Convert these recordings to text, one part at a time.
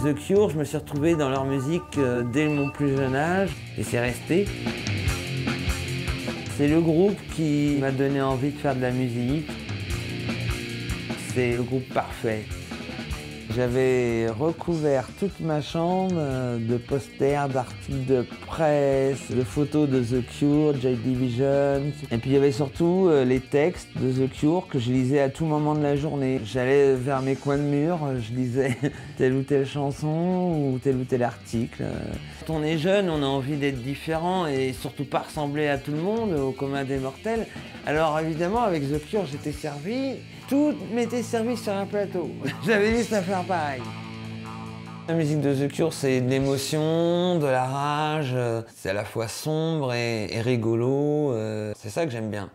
The Cure, je me suis retrouvé dans leur musique dès mon plus jeune âge et c'est resté. C'est le groupe qui m'a donné envie de faire de la musique. C'est le groupe parfait. J'avais recouvert toute ma chambre de posters, d'articles de presse, de photos de The Cure, Joy Division. Et puis il y avait surtout les textes de The Cure que je lisais à tout moment de la journée. J'allais vers mes coins de mur, je lisais telle ou telle chanson ou tel article. Quand on est jeune, on a envie d'être différent et surtout pas ressembler à tout le monde, au commun des mortels. Alors évidemment, avec The Cure, j'étais servi. Tout m'était servi sur un plateau. J'avais juste à faire pareil. La musique de The Cure, c'est de l'émotion, de la rage. C'est à la fois sombre et rigolo. C'est ça que j'aime bien.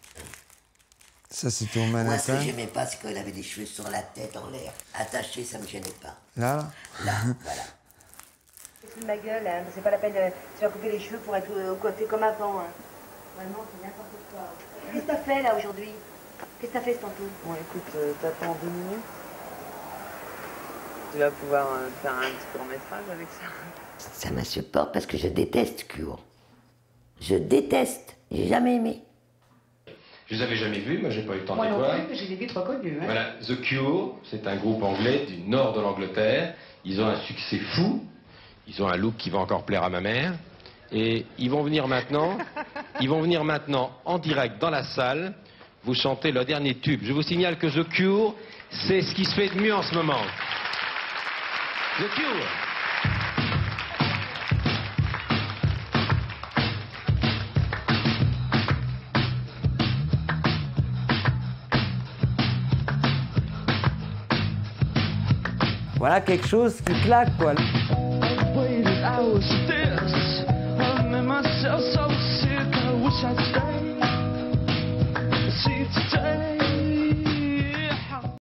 Ça, c'était au Manhattan. Moi, ce que j'aimais pas, c'est qu'elle avait des cheveux sur la tête, en l'air. Attachés, ça me gênait pas. Là Là, voilà. C'est ma gueule, hein. C'est pas la peine de se faire couper les cheveux pour être coiffé comme avant. Hein. Vraiment, c'est n'importe quoi. Qu'est-ce que t'as fait, là, aujourd'hui? Qu'est-ce que t'as fait, ce tantôt? Bon, écoute, t'attends 2 minutes. Tu vas pouvoir faire un petit court-métrage avec ça. Ça m'insupporte parce que je déteste Cure. Je déteste. J'ai jamais aimé. Je les avais jamais vus, moi j'ai pas eu le temps de les voir. Moi non plus, mais j'ai vite reconnu. Hein. Voilà, The Cure, c'est un groupe anglais du nord de l'Angleterre. Ils ont un succès fou. Ils ont un look qui va encore plaire à ma mère. Et ils vont venir maintenant en direct dans la salle, vous chanter leur dernier tube. Je vous signale que The Cure, c'est ce qui se fait de mieux en ce moment. The Cure. Voilà quelque chose qui claque, quoi.